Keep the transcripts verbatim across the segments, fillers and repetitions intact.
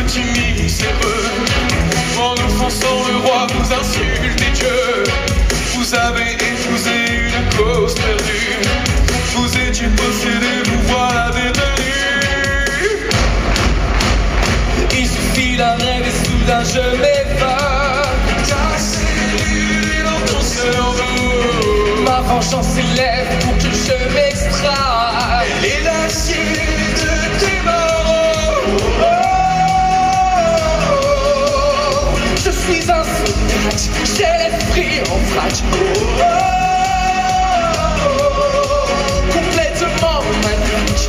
petit miséreux. En offensant le roi, vous insultez Dieu. Vous avez épousé une cause perdue. Vous étiez possédé, vous voilà détenu. Il suffit d'un rêve et soudain je m'évade. Ta cellule est dans ton cerveau. Ma vengeance s'élève pour que je m'extraie. Elle est l'acier de tes moraux. Oh, je suis un Socrate, j'ai l'esprit en vrac. Oh, complètement maniaque.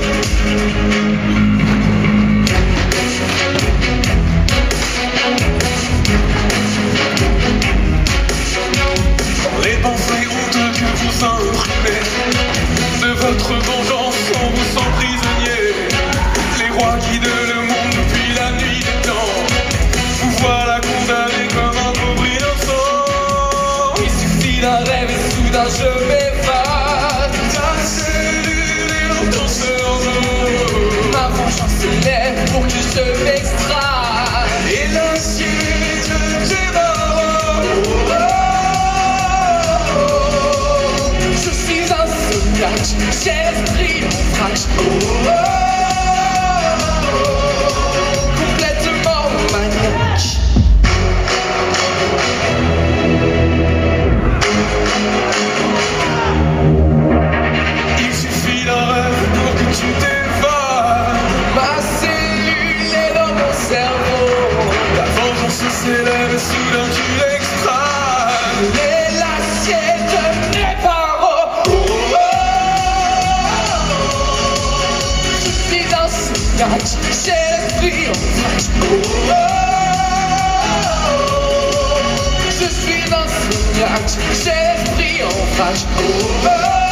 Les pensées honteuses que vous imprimez de votre vengeance en vous sent prisonnier. Les rois guident le monde depuis la nuit des temps. Vous voilà condamné comme un pauvre innocent. Il suffit d'un rêve et soudain je m'évade. Ta cellule est dans ton cerveau. Ma vengeance s'élève pour que je m'extraie. Et l'acier de tes moraux. Je suis un Socrate, j'ai l'esprit en vrac. Oh, complètement maniaque. Il suffit d'un rêve pour que tu t'évades. Ma cellule est dans mon cerveau. Ta vengeance s'élève et soudain tu l'extraies. Et l'assiette de mes paroles. Je suis un Socrate, j'ai l'esprit en vrac. Je suis un Socrate, j'ai l'esprit en vrac.